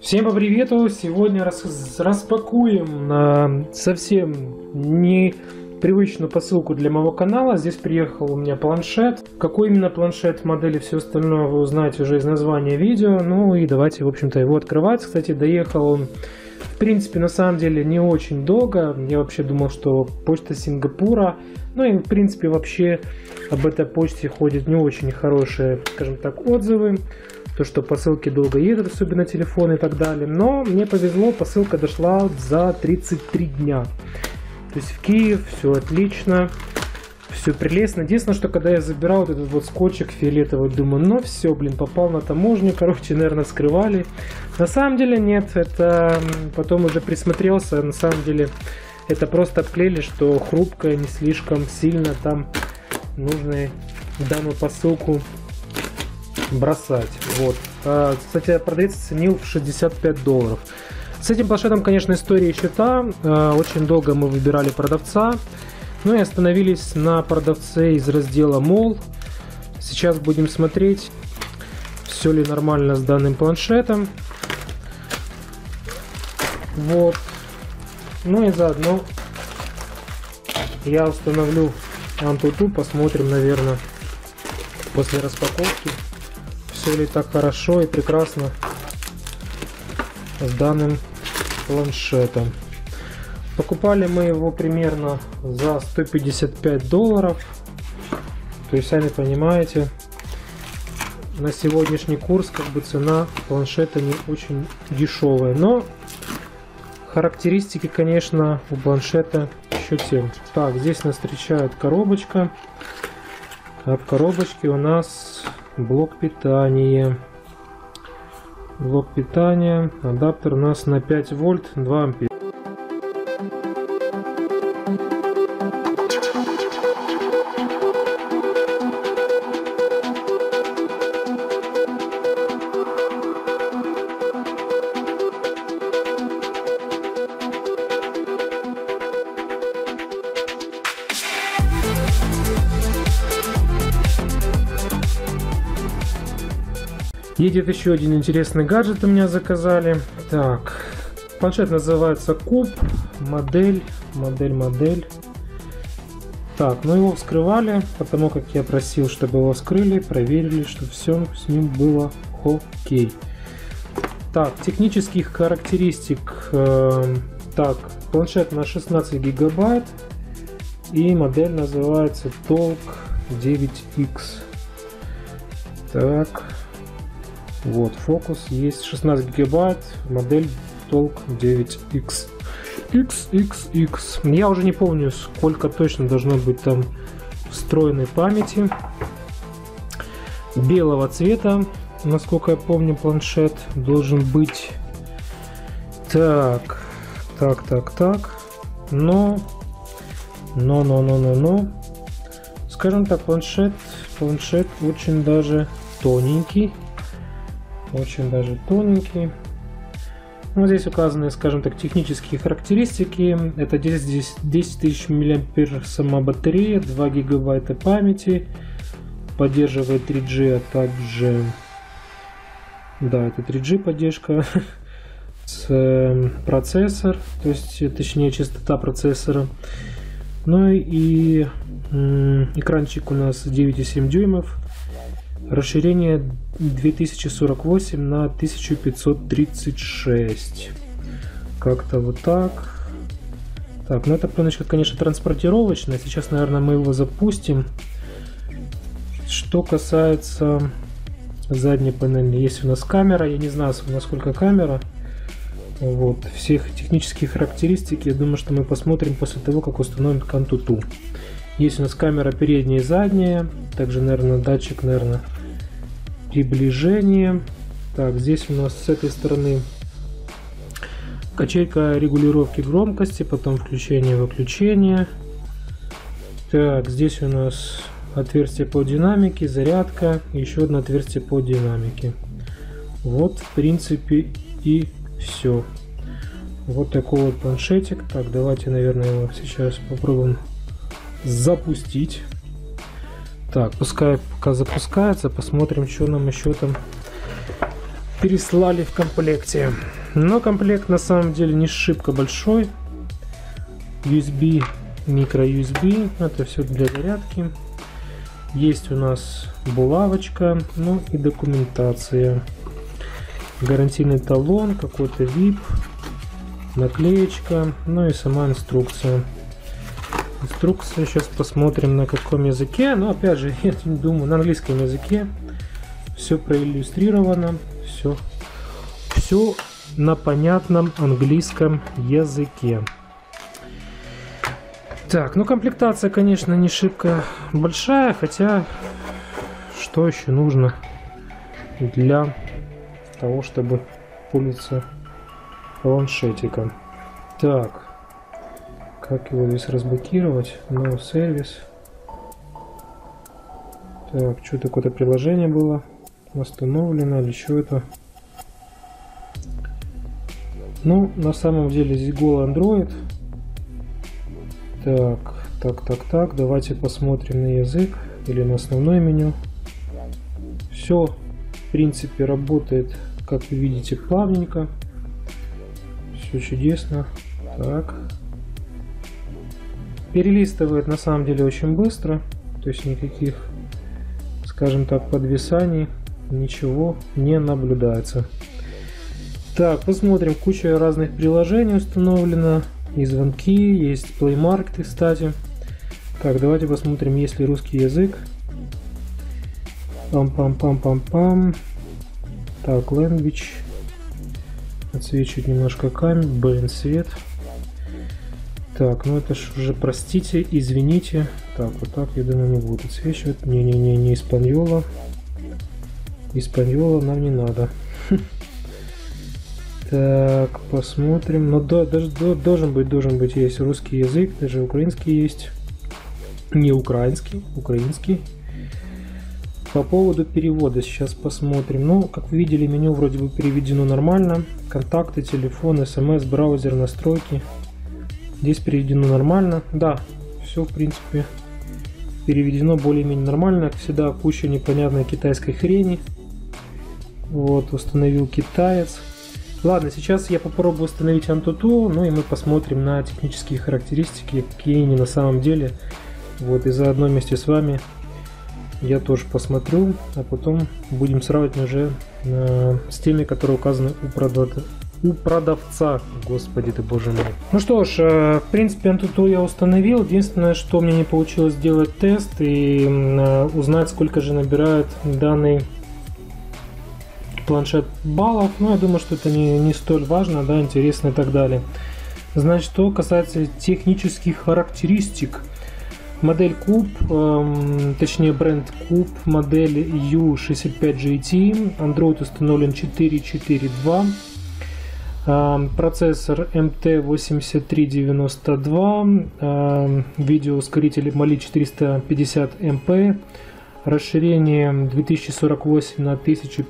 Всем по привету! Сегодня распакуем совсем непривычную посылку для моего канала. Здесь приехал у меня планшет. Какой именно планшет, модели, все остальное вы узнаете уже из названия видео. Ну и давайте, в общем-то, его открывать. Кстати, доехал он, в принципе, на самом деле не очень долго. Я вообще думал, что почта Сингапура. Ну и, в принципе, вообще об этой почте ходят не очень хорошие, скажем так, отзывы. То, что посылки долго едут, особенно телефоны и так далее. Но мне повезло, посылка дошла за 33 дня. То есть в Киев, все отлично, все прелестно. Единственное, что когда я забирал вот этот вот скотчик фиолетовый, думаю, ну все, блин, попал на таможню, короче, наверное, скрывали. На самом деле нет, это потом уже присмотрелся, на самом деле это просто обклеили, что хрупкое, не слишком сильно там нужно данную посылку бросать. Вот. Кстати, продавец ценил в $65. С этим планшетом, конечно, история еще та. Очень долго мы выбирали продавца. Ну и остановились на продавце из раздела Mall. Сейчас будем смотреть, все ли нормально с данным планшетом. Вот. Ну и заодно я установлю AnTuTu. Посмотрим, наверное, после распаковки, все ли так хорошо и прекрасно с данным планшетом. Покупали мы его примерно за $155. То есть, сами понимаете, на сегодняшний курс как бы цена планшета не очень дешевая. Но характеристики, конечно, у планшета еще тем. Так, здесь нас встречает коробочка. А в коробочке у нас блок питания. Блок питания. Адаптер у нас на 5 вольт, 2 ампера. Едет еще один интересный гаджет, у меня заказали. Так, планшет называется Cube, модель. Так, ну его вскрывали, потому как я просил, чтобы его вскрыли, проверили, что все с ним было окей. Так, технических характеристик. Так, планшет на 16 гигабайт и модель называется Talk 9X. Так. Вот, фокус есть 16 гигабайт, модель Talk 9X. XXX. Я уже не помню, сколько точно должно быть там встроенной памяти. Белого цвета, насколько я помню, планшет должен быть. Так. Но. Скажем так, планшет очень даже тоненький. Вот здесь указаны, скажем так, технические характеристики. Это 10 тысяч мАh сама батарея, 2 гигабайта памяти, поддерживает 3G, а также, да, это 3G поддержка, процессор, то есть, точнее, частота процессора. Ну и экранчик у нас 9,7 дюймов. Расширение 2048 на 1536. Как-то вот так. Так, ну эта пленочка, конечно, транспортировочная. Сейчас, наверное, мы его запустим. Что касается задней панели, есть у нас камера. Я не знаю, насколько камера. Вот. Всех технических характеристик, я думаю, что мы посмотрим после того, как установим AnTuTu. Есть у нас камера передняя и задняя. Также, наверное, датчик, приближения. Так, здесь у нас с этой стороны качелька регулировки громкости, потом включение-выключение. Так, здесь у нас отверстие по динамике, зарядка, еще одно отверстие по динамике. Вот, в принципе, и все. Вот такой вот планшетик. Так, давайте, наверное, его сейчас попробуем запустить. Так, пускай пока запускается, посмотрим, что нам еще там переслали в комплекте. Но комплект на самом деле не шибко большой. USB, micro-USB, это все для зарядки. Есть у нас булавочка, ну и документация. Гарантийный талон, какой-то VIP, наклеечка, ну и сама инструкция. Инструкция, сейчас посмотрим на каком языке, но опять же, я не думаю, на английском языке. Все проиллюстрировано, все на понятном английском языке. Так, ну комплектация, конечно, не шибко большая, хотя что еще нужно для того, чтобы пользоваться планшетиком. Так, как его здесь разблокировать? No сервис. Так, что-то какое-то приложение было восстановлено или что это? Ну, на самом деле здесь голый Android. Так, давайте посмотрим на язык или на основное меню. Все, в принципе, работает, как вы видите, плавненько. Все чудесно. Так. Перелистывает на самом деле очень быстро. То есть никаких, скажем так, подвисаний, ничего не наблюдается. Так, посмотрим. Куча разных приложений установлено. И звонки, есть Play Market, кстати. Так, давайте посмотрим, есть ли русский язык. Пам-пам-пам-пам-пам. Так, Language. Отсвечивает немножко камень. Блин, свет. Так, ну это ж уже, простите, извините. Так, вот так, я думаю, не будет отсвечивать. Не испаньола. Испаньола нам не надо. Так, посмотрим. Но даже должен быть есть русский язык, даже украинский есть. Не украинский, украинский. По поводу перевода сейчас посмотрим. Ну, как вы видели, меню вроде бы переведено нормально. Контакты, телефон, смс, браузер, настройки. Здесь переведено нормально. Да, все в принципе переведено более-менее нормально. Как всегда, куча непонятной китайской хрени. Вот, установил китаец. Ладно, сейчас я попробую установить AnTuTu, ну и мы посмотрим на технические характеристики, какие они на самом деле. Вот, и заодно вместе с вами я тоже посмотрю, а потом будем сравнивать уже с теми, которые указаны у продавца. Господи ты, боже мой. Ну что ж, в принципе, AnTuTu я установил. Единственное, что мне не получилось сделать тест и узнать, сколько же набирает данный планшет баллов, но я думаю, что это не столь важно, да, интересно и так далее. Значит, что касается технических характеристик, модель Cube, точнее бренд Cube, модель U65GT, Android установлен 4.4.2, процессор MT8392, видеоускоритель Mali 450 MP, расширение 2048 на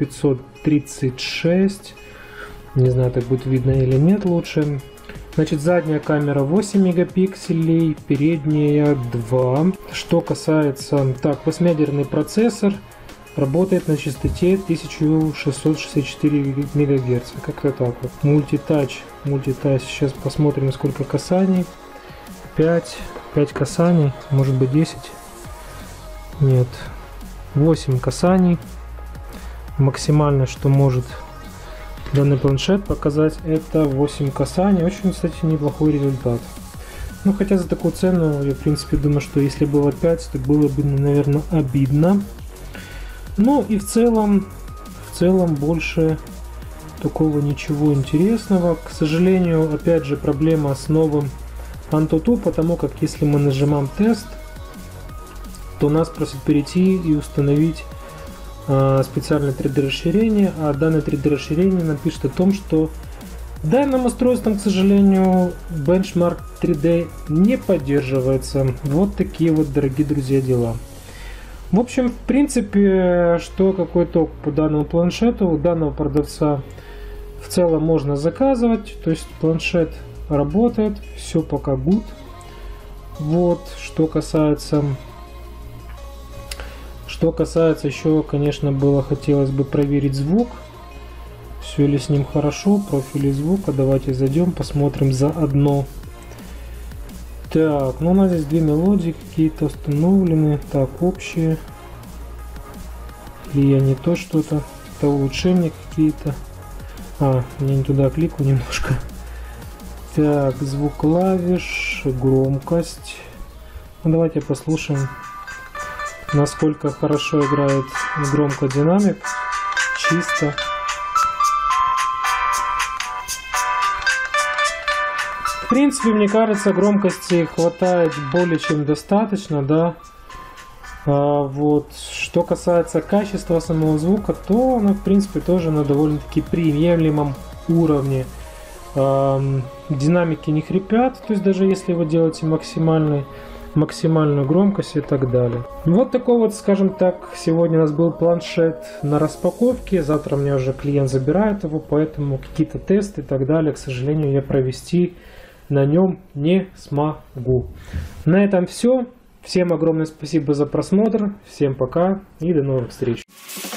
1536. Не знаю, так будет видно или нет лучше. Значит, задняя камера 8 мегапикселей, передняя 2. Что касается... Так, 8-ядерный процессор работает на частоте 1664 МГц. Как-то так вот. Мультитач. Сейчас посмотрим, сколько касаний. 5 касаний, может быть 10. Нет. 8 касаний. Максимально, что может данный планшет показать, это 8 касаний. Очень, кстати, неплохой результат. Ну, хотя за такую цену, я, в принципе, думаю, что если было 5, то было бы, наверное, обидно. Ну, и в целом больше такого ничего интересного. К сожалению, опять же, проблема с новым AnTuTu, потому как если мы нажимаем тест, то нас просят перейти и установить специальное 3D расширение, а данное 3D расширение напишет о том, что данным устройством, к сожалению, Benchmark 3D не поддерживается. Вот такие вот, дорогие друзья, дела. В общем, в принципе, что какой итог по данному планшету? У данного продавца в целом можно заказывать, то есть планшет работает, все пока good. Вот, что касается еще, конечно, хотелось бы проверить звук. Все ли с ним хорошо, профили звука. Давайте зайдем, посмотрим заодно. Так, ну у нас здесь две мелодии какие-то установлены. Так, общие. Или я не то что-то. Это улучшения какие-то. А, я не туда кликаю немножко. Так, звук клавиш, громкость. Ну, давайте послушаем, насколько хорошо играет громкодинамик. Чисто. В принципе, мне кажется, громкости хватает более чем достаточно, да. Вот. Что касается качества самого звука, то оно, в принципе, тоже на довольно-таки приемлемом уровне. Динамики не хрипят, то есть даже если вы делаете максимальную громкость и так далее. Вот такой вот, скажем так, сегодня у нас был планшет на распаковке. Завтра у меня уже клиент забирает его, поэтому какие-то тесты и так далее, к сожалению, я провести на нем не смогу. На этом все. Всем огромное спасибо за просмотр. Всем пока и до новых встреч.